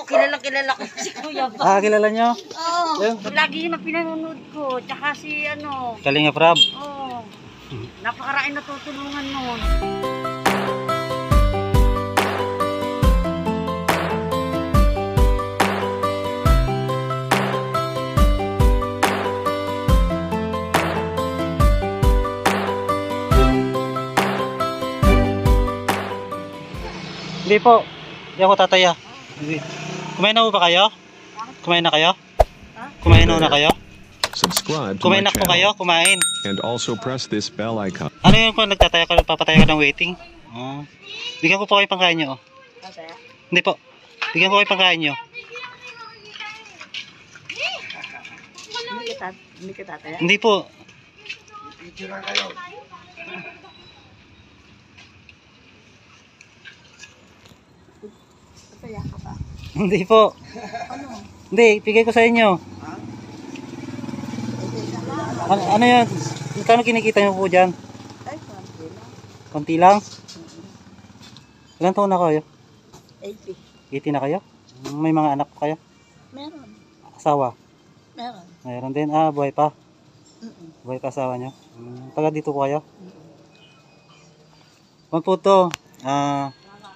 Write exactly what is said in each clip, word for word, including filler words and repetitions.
kilala kilala ko si Kuya Bal. Ah, kilala nyo? Oo. Ayun. Lagi yun ang pinanonood ko. Tsaka si ano. Kalinga Prab. Oo. Napakaraan natutulungan nun. Hindi po. Hindi ako tataya. Hindi. Kumain na po ba kayo? Kumain na kayo? Kumain na na kayo? Subscribe to Kumain my na po kayo? channel Kumain. and also press this bell icon. Ano yung kung nagtataya ka, nagpapataya ka ng waiting? Oh. Bigyan ko po kayo pangkain nyo. Oh. Hindi po. Bigyan ko kayo pangkain nyo. Hindi ka tataya? Hindi po. Tataya ka pa? Hindi po. Ano? Hindi, bigay ko sa inyo. Ano, ano yan? Kano kinikita nyo po dyan? Ay, konti lang. Konti lang? Ilan taon na kayo? eighty. eighty na kayo? May mga anak po kayo? Meron. Asawa? Meron. Mayroon din. Ah, buhay pa. Mm-mm. Buhay pa asawa nyo. Hmm, taga dito po kayo? Kung po to, ah,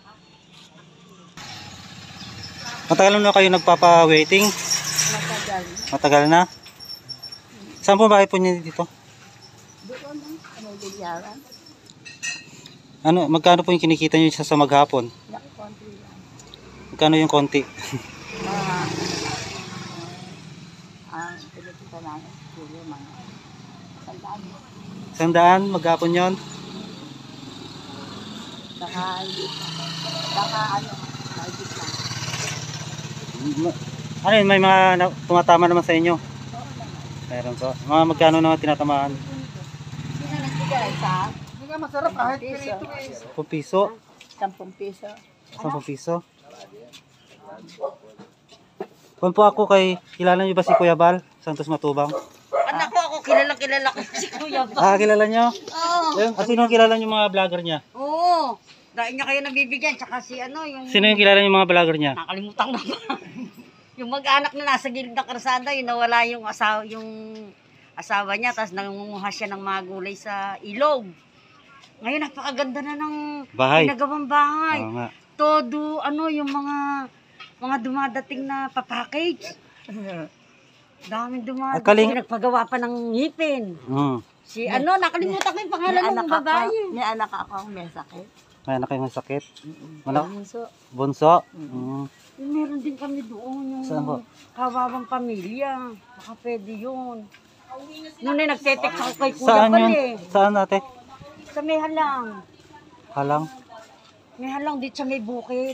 matagal na kayo nagpapa-waiting? Matagal. Matagal na? Saan po bahay po niyo dito? Doon ang ano, Liliaran. Ano, magkano po yung kinikita niyo sa, sa maghapon? Naku, konti lang. Magkano yung konti? Ah, ang pinagkita namin, siguro mga sandaan. Sandaan, maghapon yon. Saka, saka ano, mahigit lang. Ano yun, may mga na, tumatama naman sa inyo? Oo naman. Meron po. Mga magkano naman tinatamaan? Sino nagbigay sa? Hindi nga masarap kahit Piso. pirito eh. ten piso? Sampung piso. ten piso? Kung po ako kay, kilala niyo ba si Kuya Bal? Santos Matubang? Anak ko ako, kilala kilala ko si Kuya Bal. Ah, kilala niyo? Oo. Ayun, ah, sino ang kilala niyo mga vlogger niya? Oo. Dahil niya kayo nabibigyan, tsaka si ano, yung... Sino yung kilala niyo mga vlogger niya? Nakalimutan ko na. Yung mag-anak na nasa gilid ng karsada, yung nawala yung asawa, yung asawa niya, tapos nangunguha siya ng mga gulay sa ilog. Ngayon, napakaganda na ng Bahay. ginagawang bahay. Oo nga. Todo, ano, yung mga mga dumadating na papackage. Daming Ah, dumadating. kaling- Nagpagawa pa ng ngipin. Hmm. Si ano, nakalimutan ko yung pangalan ng babae. May anak ako, may sakit. May anak kayong sakit? Wala? So, Bunso? Hmm. meron din kami doon yung Saan po? kawawang pamilya. Baka pwede yun. Noon eh, nagtetext ako kay Kuya Saan Bal yun? eh. Saan ate? Sa may halang. Halang? May halang dito sa may bukid.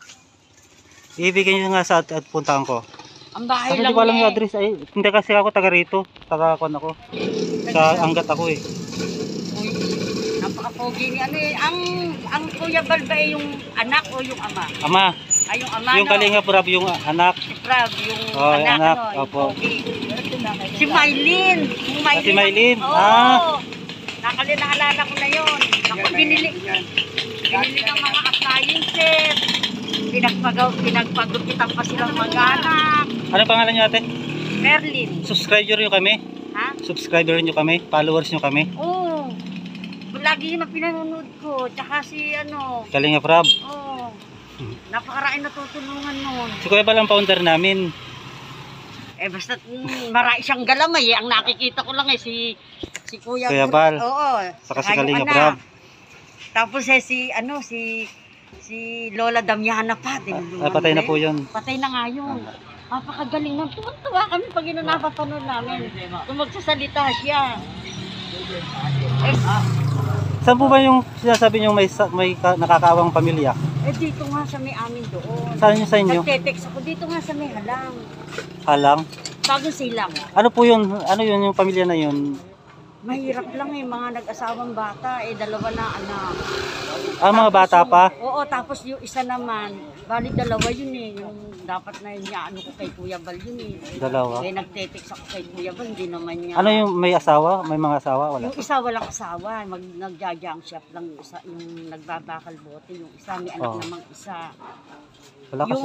Ibigay niyo nga sa at, at puntahan ko. Ang bahay Kasi lang di ko alam yung eh. address. Ay, hindi kasi ako taga rito. Taga kon ako. Sa Angat ako eh. Uy, napaka-pogi ni ano eh. Ang, ang Kuya Bal ba eh, yung anak o yung ama? Ama, Ay, yung ama yung no? Kalinga Prab yung anak. Si Prav, yung Oh, anak, anak, ano, yung opo. pogi. Si Mylene. Yung Ah, si Mylene, Oo. ah. Nakali naalala ko na yun. Ako binili. Binili ng mga appliances. Pinagpagaw, pinagpagupitan pa silang mag-anak. Ano pangalan niyo ate? Merlin. Subscriber niyo kami? Ha? Subscriber niyo kami? Followers niyo kami? Oo. Lagi yun ang pinanonood ko. Tsaka si ano. Kalinga Prab. Oo. Napakaraan natutulungan nun. Si Kuya Bal ang founder namin. Eh basta mm, marami siyang galamay eh. Ang nakikita ko lang eh si si Kuya, Kuya Bal. Oo. Saka si yung Kalinga anak. Prab. Tapos eh si ano si si Lola Damiana pa din. Ah, patay na po yun. Patay na nga yun. Napakagaling nun. Tuwa-tuwa kami pag yun ang napapanood namin. Kung magsasalita siya. Eh, ah, Saan po ba yung sinasabi niyo may, sa- may ka- nakakaawang pamilya? eh dito nga sa may amin doon. Saan yung sa inyo? Nagte-text ako dito nga sa may halang. Halang? Bagong silang. Ano po yun? Ano yun yung pamilya na yun? Mahirap lang eh, mga nag-asawang bata, eh dalawa na anak. Ah, mga bata pa? Oo, tapos yung isa naman, bali dalawa yun eh, yung dapat na yun niya, ano ko kay Kuya Bal yun eh. Dalawa. Eh nagte-text ako kay Kuya Bal, hindi naman niya. Ano yung may asawa? May mga asawa? Wala. Yung isa walang asawa, mag nagja-junk shop lang yung isa, yung nagbabakal bote, yung isa may anak Oo. namang isa. Wala ka Yung sa...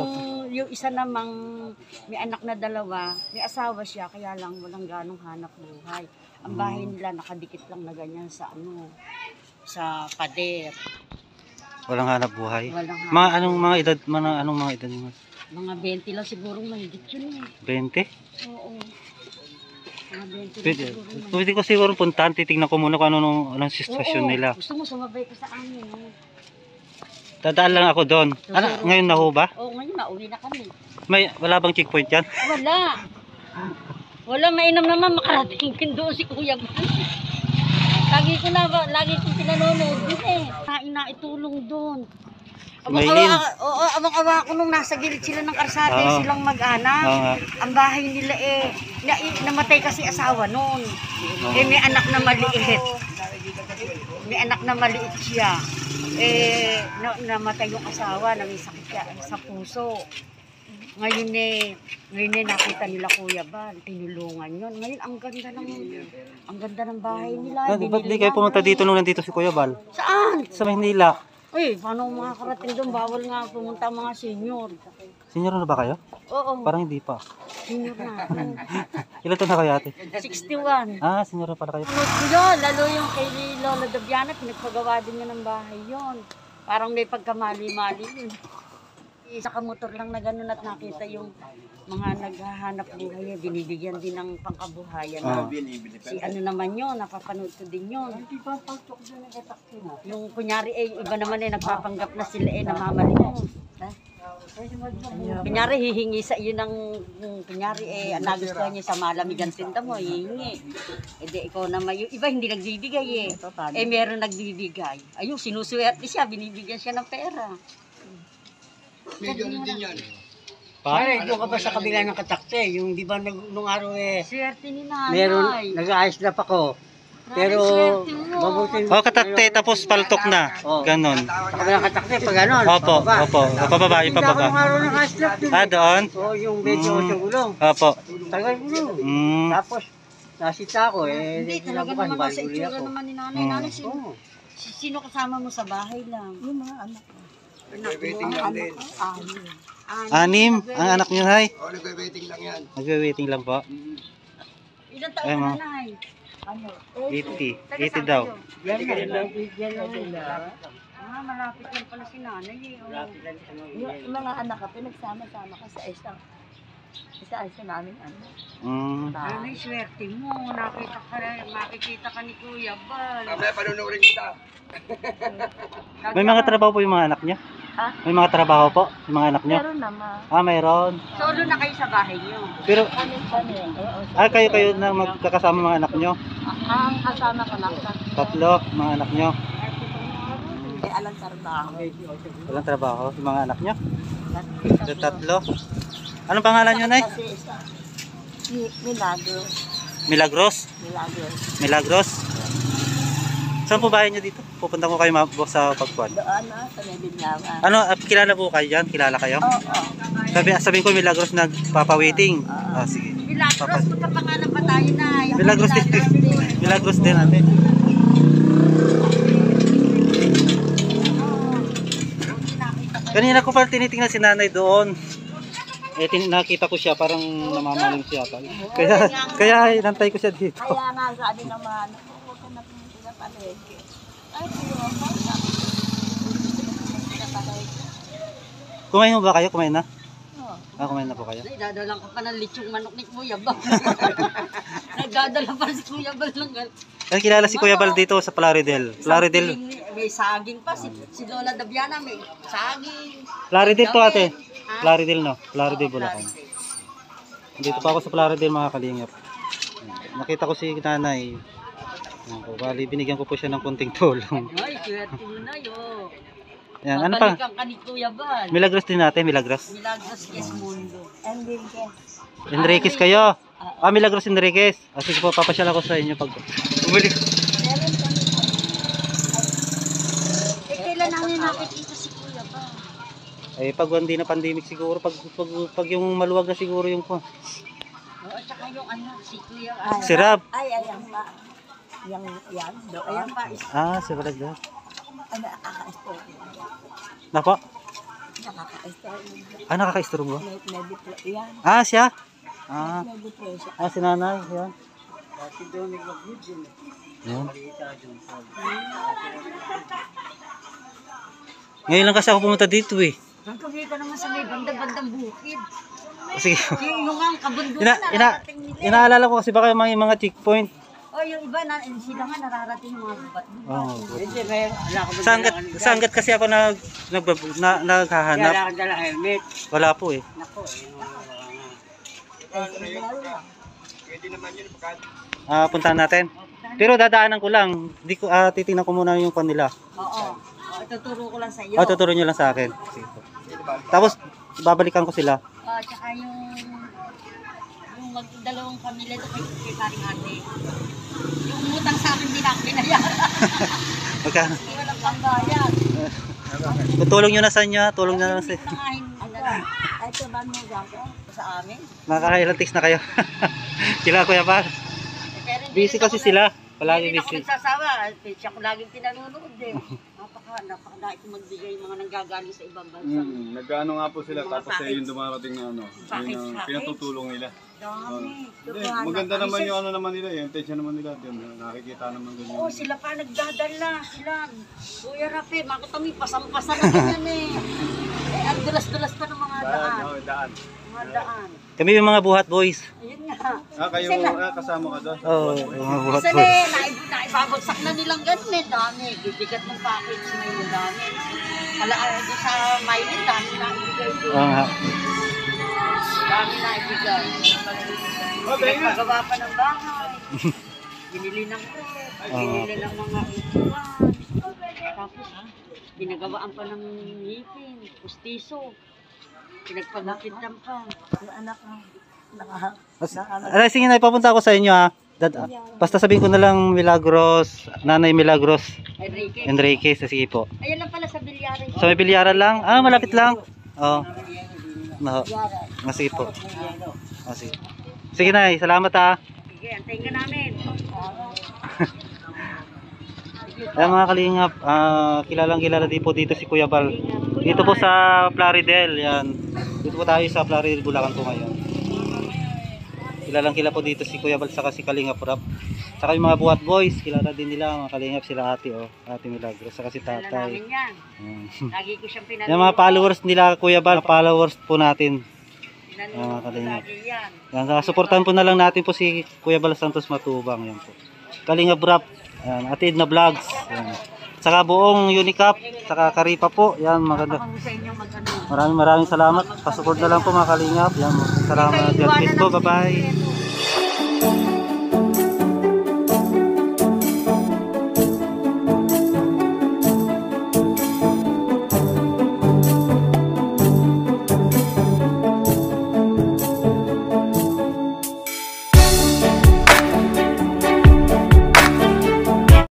yung isa namang may anak na dalawa, may asawa siya, kaya lang walang ganong hanap buhay. Ang bahay nila nakadikit lang na ganyan sa ano, sa pader. Walang hanap buhay. Walang hanap. Mga anong mga edad, mga anong mga edad mo? Mga twenty lang siguro mahigit yun eh. twenty? Oo. Mga twenty lang Pwede, siguro mahigit. pwede ko siguro puntahan, titignan ko muna kung ano, anong, anong sitwasyon Oo, nila. gusto mo sumabay ka sa amin. No? Dadaan lang ako doon. Ano, Siguro. ngayon na ho ba? Oo, ngayon nauwi na kami. May, wala bang checkpoint yan? Wala. Wala, mainam naman makarating din doon si Kuya Bal. Lagi ko na ba, lagi ko pinanonood din eh. Kain na itulong doon. Si Maylin. Oo, amang-awa ko nung nasa gilid sila ng karsada, Oo. silang mag-anak. Oo nga. Ang bahay nila eh, na, namatay kasi asawa noon. Eh may anak na maliit. May anak na maliit siya. Eh, na, namatay yung asawa, na may sakit siya sa puso. Ngayon eh, ngayon eh nakita nila Kuya Bal, tinulungan yun. Ngayon ang ganda ng, ang ganda ng bahay nila. Ah, ba't di Binili kayo lang. pumunta dito nung nandito si Kuya Bal? Saan? Sa Maynila. Uy, paano makakarating doon? Bawal nga pumunta ang mga senior. Senior na ba kayo? Oo, Parang hindi pa. senior na. Ilan taon na kayo ate? sixty-one. Ah, senior na pala kayo. Sunod ko yun, lalo yung kay Lola Dabiana, pinagpagawa din niya ng bahay yun. Parang may pagkamali-mali yun. Nakamotor lang na gano'n at nakita yung mga naghahanap buhay, eh, binibigyan din ng pangkabuhayan. Ah. Si ano naman yun, napapanood ko din yun. Yung kunyari eh, iba naman eh, nagpapanggap na sila eh, namamali mo. Ha? Kunyari, hihingi sa iyo ng, ng kunyari eh, ang nagustuhan niya sa malamigan tinda mo, hihingi. E di ikaw naman, yung iba hindi nagbibigay eh. Eh meron nagbibigay. Ayun, sinuswerte siya, binibigyan siya ng pera. May ganun din yan. Pa? Pare, doon ka ba sa kabila ng katakte? Yung di ba nag, nung araw eh, Swerte ni nanay. meron, nag-aayos na pa ko. Pero, swerte mo. mabuti. Oh, katakte, tapos paltok na. Oh. Ganon. Sa kabila ng katakte, pag gano'n. Opo, pababa. opo. Pababa, Hindi ako nung pababa. araw nag-aayos din. Ah, doon? Oo, yung twenty-eight Mm. gulong. Opo. Tagal gulong. Mm. Tapos, nasita ako eh. Hindi, talaga kinabukasan, naman sa balbuli itsura ako. naman ni nanay. Mm. Nanay, sino, Oo. sino kasama mo sa bahay lang? Yung mga anak ko. Nag-waiting lang din. Anim, ang anak niyo, hay. Oo, nag-waiting lang yan. Nagwe-waiting lang po. Ilan taon Ay, ka ma. na, Nay? Ano? eighty. Taga eighty saan daw. kayo? Yan lang. Yan lang nila. Ah, malapit lang pala si nanay. Eh. Oh. Yung mga anak ka, pinagsama-sama ka sa isang isa-isa namin ano. Mm. Nanay, swerte mo. Nakita ka, makikita ka ni Kuya Bal. Mamaya panunurin kita. May mga trabaho po yung mga anak niya? Ha? May mga trabaho po yung mga anak niya? Meron naman. Ah, mayroon. Solo na kayo sa bahay niyo. Pero, Kami kami. ah, kayo kayo na magkakasama mga anak niyo? Ang kasama ko lang sa Tatlo, mga anak niyo. eh, alang trabaho. Walang trabaho yung mga anak niyo? Yung tatlo. Anong pangalan niyo, Nay? Kasi isa. Mi- Milagro. Milagros? Milagro. Milagros? Saan po bahay niyo dito? Pupunta ko kayo ma- sa pagkuhan. Doon na, sa Nebinlawan. Ano, ah, kilala po kayo dyan? Kilala kayo? Oo, oo. Sabi, sabihin ko Milagros nagpapawaiting. Ah, sige. Milagros, magkapangalan pa tayo na. Milagros din. Milagros din natin. Kanina ko pala tinitingnan si nanay doon. Eh, tin nakita ko siya, parang namamaling siya. Kaya, kaya inantay ko siya dito. Kaya nga sabi naman, huwag ka na pumunta sa palengke. Ay, siya, palengke. Kumain mo ba kayo? Kumain na? Oo. Ah, kumain na po kayo? Ay, dadalang ka pa ng lechong manok ni Kuya Bal. Nagdadala pa si Kuya Bal ng Eh, kilala si Kuya Bal dito sa Plaridel. Plaridel. May saging pa. Si, si Lola Dabiana may saging. Plaridel to ate. Ah? Plaridel no. Plaridel Bulacan. Dito pa ako sa Plaridel mga kalingap. Nakita ko si nanay. Ako, bali binigyan ko po siya ng konting tulong. Ay, swerte mo na yun. Yan, ano pa? Babalikan ka ni Kuya Bal. Milagros din natin, Milagros. Milagros Yes Mundo. Enrique. Enriquez kayo. Ah, Milagros Enriquez. Ah, sige po, papasyal ako sa inyo pag bumalik. Meron kami. Eh, kailan namin nakikita si Kuya Bal? Eh, pag hindi na pandemic siguro, pag, pag, pag yung maluwag na siguro yung po. Oo, at saka yung ano, si Kuya. Ay, Si Rab. Ay, ayan pa. Yang, yan, doon. Ayan pa, is, Ah, si Balag daw. Ano, akakaspo. Napa? Nakaka-store. Ah, nakaka-isturbo. Med- Medipro. Yan. Ah, siya? Ah, Medipro siya. ah si nanay. Yan. Dati doon nag-mag-good yun. Yan. Malita doon sa... Ngayon lang kasi ako pumunta dito eh. Nagkawin ka naman sa may banda-bandang bukid. Sige. Yung yung ang kabundukan Ina, na ina, nararating nila. inaalala ko kasi baka may mga checkpoint. O yung iba, na, sila nga nararating yung mga babat. Oh. Hindi, may... Wala ko ba Sanggat, dala- sanggat kasi ako nag, nag, na, Kaya naghahanap. wala kang dala helmet. Wala po eh. Nako, eh. Ah, puntahan natin. Pero dadaanan ko lang. Di ko ah, titingnan ko muna yung pan nila. Oo. O, ituturo ko lang sa iyo. Oh, tuturo niyo lang sa akin. Sige po. Tapos babalikan ko sila. Ah, tsaka yung yung magdalawang pamilya doon kay, kay paring ate. Yung utang sa akin din ako binayaran. Magkano? Hindi walang pambayad. Tutulong niyo na sa inyo, tulong na lang sa Nangahin ano lang Ay, ito ba mo gago? sa amin. Nakakailang text na kayo. Sila Kuya Bal. Eh, pero hindi Busy rin kasi ako sila. nag- Palagi Hindi rin ako busy. nagsasawa. Siya ko laging pinanonood eh. Napaka, napakadait ko magbigay yung mga nanggagaling sa ibang bansa. Mm, nagano nga po sila Mga tapos eh, package. yung dumarating na ano, yun Package, ang package. pinatutulong nila. Dami. Hindi, maganda naman yung ano naman nila, yung intention naman nila, din, nakikita naman din Oo, yun. sila pa nagdadala. Sila. Kuya Rafi, makita mo yung pasang-pasa na ganyan eh. Eh, ang dulas-dulas pa ng mga daan. Daan, oh, daan. Mga daan. Kami yung mga buhat boys. Ayun nga. Ah, kayo Sila. ah, kasama ka doon? Oo, oh, mga buhat Kasi boys. eh, naib naibabagsak na nilang ganun eh. Dami. Bibigat ng package na yun. Dami. Ala, ah, doon sa Maylin, dami na ibigay doon. Oo nga. Dami na ibigay. Pinagpagawa pa ng bahay. Binili ng rep. Binili ng mga ituan. Tapos, ginagawaan pa ng ngipin, pustiso. Pinagpagupit lang pa. Yung anak ko. Naka... Alay, sige na, ipapunta ako sa inyo ha. Dad, ah, basta sabihin ko na lang Milagros, Nanay Milagros, Enrique. Enriquez, sige po. Ayan lang pala sa bilyaran. Sa may bilyaran lang? Ah, malapit lang. Oo. No. Ah, sige po. Ah, sige. Sige na, salamat ha. Sige, antayin ka namin. Ayan mga kalingap, ah, kilalang kilala din po dito si Kuya Bal. Dito po sa Plaridel, yan. Dito po tayo sa Plaridel, Bulacan po ngayon. Kilalang kilala po dito si Kuya Bal saka si Kalingap Rap. Saka yung mga buhat boys, kilala din nila mga kalingap sila ate oh, Ate Milagros, saka si Kilala tatay. namin yan. Ayan. Lagi ko siyang pinanood. Yung mga followers nila Kuya Bal, followers po natin. Pinanood mga ko kalingap. lagi yan. Yan, uh, suportahan po na lang natin po si Kuya Bal Santos Matubang, yan po. Kalingap Rap, yan, Ate Edna Vlogs, yan. Saka buong Unicap, saka Karipa po, yan maganda. Ako sa inyong mag-ano. Maraming maraming salamat. Pasupport na lang po mga kalingap. Yan, salamat. God bless po. Bye-bye.